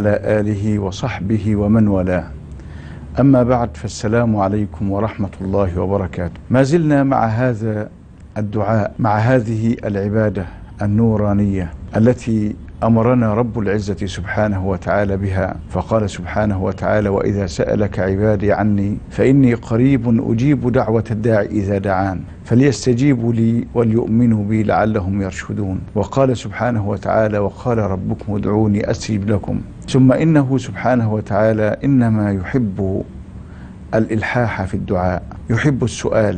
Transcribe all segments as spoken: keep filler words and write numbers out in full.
وعلى آله وصحبه ومن والاه. أما بعد، فالسلام عليكم ورحمة الله وبركاته. ما زلنا مع هذا الدعاء، مع هذه العبادة النورانية التي أمرنا رب العزة سبحانه وتعالى بها، فقال سبحانه وتعالى: وإذا سألك عبادي عني فإني قريب أجيب دعوة الداعي إذا دعان فليستجيبوا لي وليؤمنوا بي لعلهم يرشدون. وقال سبحانه وتعالى: وقال ربكم ادعوني أستجب لكم. ثم إنه سبحانه وتعالى إنما يحب الإلحاح في الدعاء، يحب السؤال،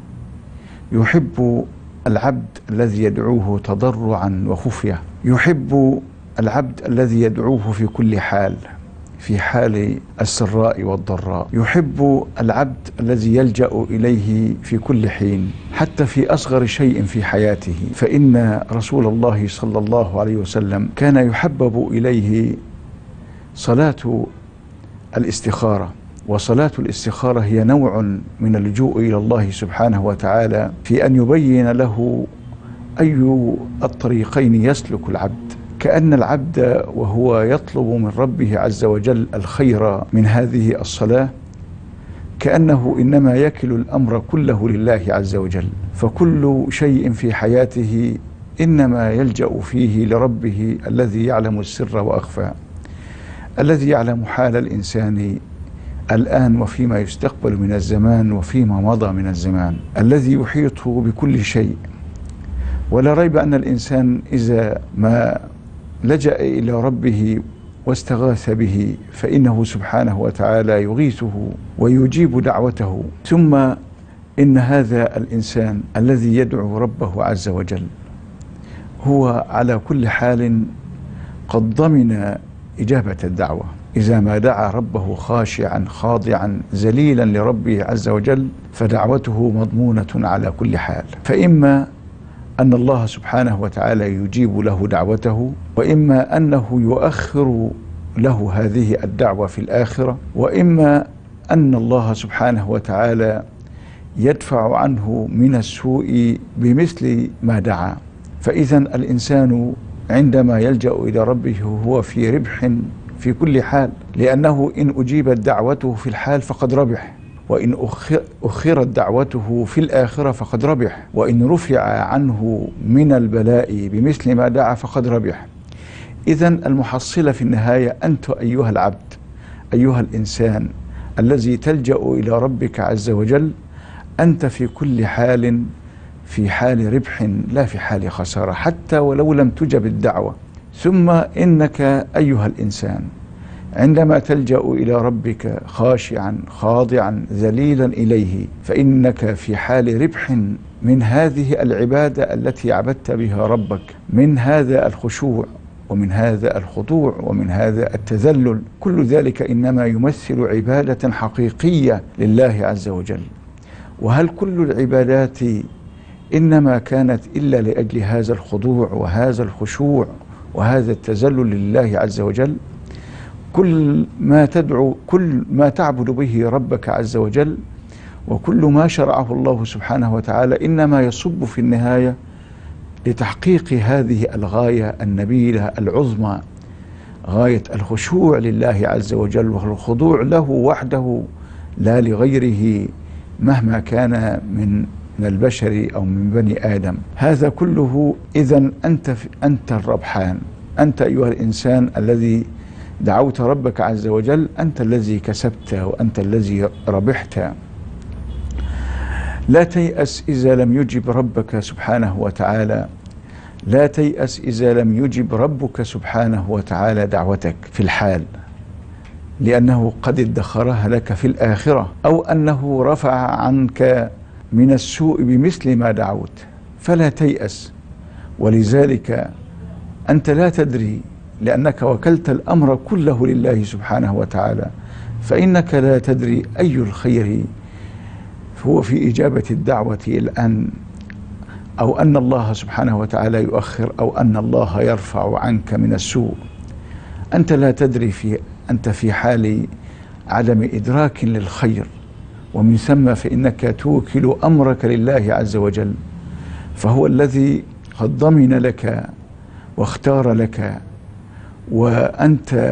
يحب العبد الذي يدعوه تضرعا وخفية، يحب العبد الذي يدعوه في كل حال، في حال السراء والضراء، يحب العبد الذي يلجأ إليه في كل حين، حتى في أصغر شيء في حياته. فإن رسول الله صلى الله عليه وسلم كان يحبب إليه صلاة الاستخارة، وصلاة الاستخارة هي نوع من اللجوء إلى الله سبحانه وتعالى في أن يبين له أي الطريقين يسلك العبد، كأن العبد وهو يطلب من ربه عز وجل الخير من هذه الصلاة كأنه إنما يكل الأمر كله لله عز وجل، فكل شيء في حياته إنما يلجأ فيه لربه الذي يعلم السر وأخفى، الذي يعلم حال الإنسان الآن وفيما يستقبل من الزمان وفيما مضى من الزمان، الذي يحيط بكل شيء. ولا ريب أن الإنسان إذا ما لجأ إلى ربه واستغاث به فإنه سبحانه وتعالى يغيثه ويجيب دعوته. ثم إن هذا الإنسان الذي يدعو ربه عز وجل هو على كل حال قد ضمن إجابة الدعوة، إذا ما دعا ربه خاشعا خاضعا ذليلا لربه عز وجل فدعوته مضمونة على كل حال. فإما أن الله سبحانه وتعالى يجيب له دعوته، وإما أنه يؤخر له هذه الدعوة في الآخرة، وإما أن الله سبحانه وتعالى يدفع عنه من السوء بمثل ما دعا. فإذا الإنسان عندما يلجأ إلى ربه هو في ربح في كل حال، لأنه إن أجيبت دعوته في الحال فقد ربح، وإن أخرت دعوته في الآخرة فقد ربح، وإن رفع عنه من البلاء بمثل ما دعا فقد ربح. إذن المحصلة في النهاية أنت أيها العبد، أيها الإنسان الذي تلجأ إلى ربك عز وجل، أنت في كل حال في حال ربح لا في حال خسارة، حتى ولو لم تجب الدعوة. ثم إنك أيها الإنسان عندما تلجأ إلى ربك خاشعا خاضعا ذليلا إليه فإنك في حال ربح من هذه العبادة التي عبدت بها ربك، من هذا الخشوع ومن هذا الخضوع ومن هذا التذلل. كل ذلك إنما يمثل عبادة حقيقية لله عز وجل. وهل كل العبادات إنما كانت إلا لأجل هذا الخضوع وهذا الخشوع وهذا التذلل لله عز وجل؟ كل ما تدعو، كل ما تعبد به ربك عز وجل، وكل ما شرعه الله سبحانه وتعالى إنما يصب في النهاية لتحقيق هذه الغاية النبيلة العظمى، غاية الخشوع لله عز وجل والخضوع له وحده لا لغيره مهما كان من من البشر أو من بني آدم. هذا كله إذن أنت أنت الربحان، أنت أيها الإنسان الذي دعوت ربك عز وجل، أنت الذي كسبت وأنت الذي ربحت. لا تيأس إذا لم يجب ربك سبحانه وتعالى، لا تيأس إذا لم يجب ربك سبحانه وتعالى دعوتك في الحال، لأنه قد ادخرها لك في الآخرة، أو أنه رفع عنك من السوء بمثل ما دعوت. فلا تيأس، ولذلك أنت لا تدري، لأنك وكلت الأمر كله لله سبحانه وتعالى، فإنك لا تدري أي الخير هو في إجابة الدعوة الآن، أو أن الله سبحانه وتعالى يؤخر، أو أن الله يرفع عنك من السوء. أنت لا تدري، في أنت في حال عدم إدراك للخير، ومن ثم فإنك توكل أمرك لله عز وجل، فهو الذي قد ضمن لك واختار لك، وأنت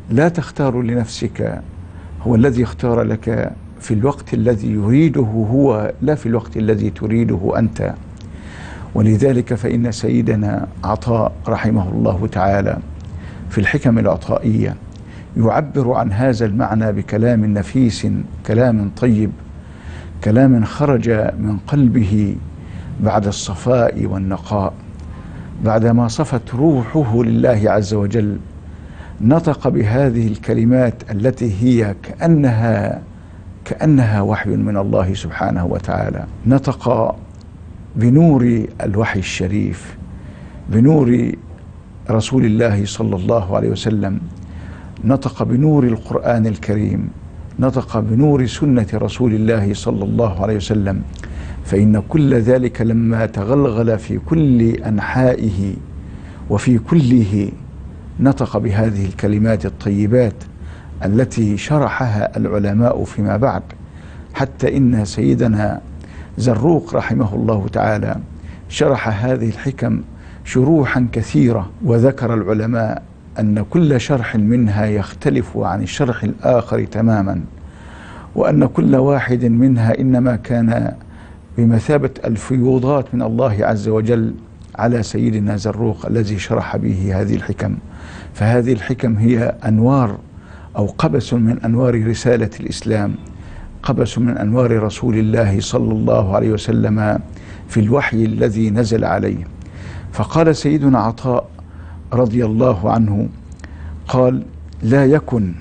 لا تختار لنفسك، هو الذي اختار لك في الوقت الذي يريده هو، لا في الوقت الذي تريده أنت. ولذلك فإن سيدنا عطاء رحمه الله تعالى في الحكم العطائية يعبر عن هذا المعنى بكلام نفيس، كلام طيب، كلام خرج من قلبه بعد الصفاء والنقاء، بعدما صفت روحه لله عز وجل، نطق بهذه الكلمات التي هي كأنها كأنها وحي من الله سبحانه وتعالى. نطق بنور الوحي الشريف، بنور رسول الله صلى الله عليه وسلم، نطق بنور القرآن الكريم، نطق بنور سنة رسول الله صلى الله عليه وسلم. فإن كل ذلك لما تغلغل في كل أنحائه وفي كله نطق بهذه الكلمات الطيبات التي شرحها العلماء فيما بعد، حتى إن سيدنا زروق رحمه الله تعالى شرح هذه الحكم شروحا كثيرة، وذكر العلماء أن كل شرح منها يختلف عن الشرح الآخر تماما، وأن كل واحد منها إنما كان بمثابة الفيوضات من الله عز وجل على سيدنا زروق الذي شرح به هذه الحكم. فهذه الحكم هي أنوار أو قبس من أنوار رسالة الإسلام، قبس من أنوار رسول الله صلى الله عليه وسلم في الوحي الذي نزل عليه. فقال سيدنا عطاء رضي الله عنه، قال: لا يكن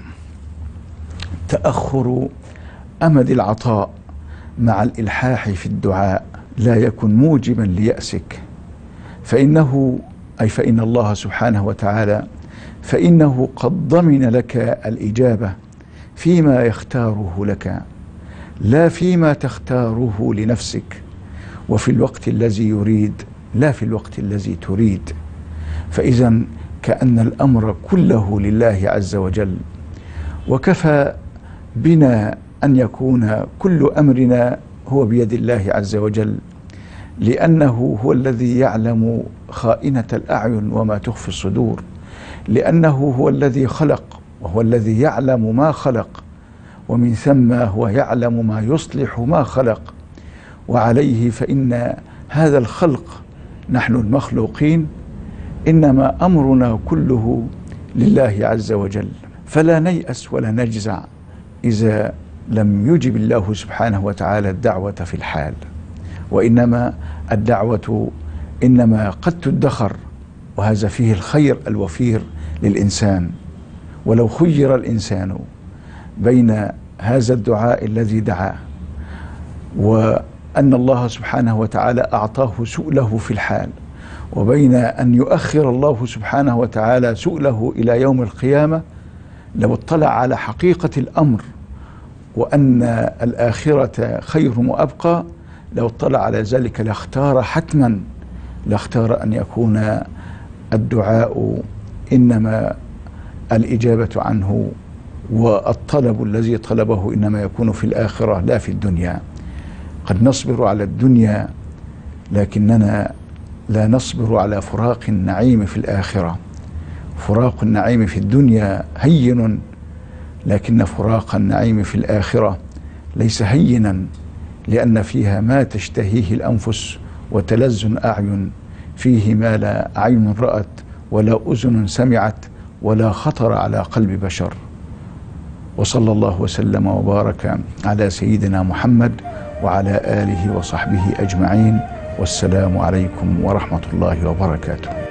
تأخر أمد العطاء مع الإلحاح في الدعاء، لا يكن موجبا ليأسك، فإنه أي فإن الله سبحانه وتعالى فإنه قد ضمن لك الإجابة فيما يختاره لك، لا فيما تختاره لنفسك، وفي الوقت الذي يريد لا في الوقت الذي تريد. فإذا كأن الأمر كله لله عز وجل، وكفى بنا أن يكون كل أمرنا هو بيد الله عز وجل، لأنه هو الذي يعلم خائنة الأعين وما تخفي الصدور، لأنه هو الذي خلق وهو الذي يعلم ما خلق، ومن ثم هو يعلم ما يصلح ما خلق. وعليه فإن هذا الخلق نحن المخلوقين إنما أمرنا كله لله عز وجل، فلا نيأس ولا نجزع إذا لم يجب الله سبحانه وتعالى الدعوة في الحال، وإنما الدعوة إنما قد تدخر، وهذا فيه الخير الوفير للإنسان. ولو خير الإنسان بين هذا الدعاء الذي دعاه وأن الله سبحانه وتعالى أعطاه سؤله في الحال، وبين أن يؤخر الله سبحانه وتعالى سؤله إلى يوم القيامة، لو اطلع على حقيقة الأمر وأن الآخرة خير وأبقى، لو اطلع على ذلك لاختار حتما لاختار أن يكون الدعاء إنما الإجابة عنه والطلب الذي طلبه إنما يكون في الآخرة لا في الدنيا. قد نصبر على الدنيا لكننا لا نصبر على فراق النعيم في الآخرة. فراق النعيم في الدنيا هين، لكن فراق النعيم في الآخرة ليس هينا، لأن فيها ما تشتهيه الأنفس وتلذ الأعين، فيه ما لا عين رأت ولا أذن سمعت ولا خطر على قلب بشر. وصلى الله وسلم وبارك على سيدنا محمد وعلى آله وصحبه أجمعين، والسلام عليكم ورحمة الله وبركاته.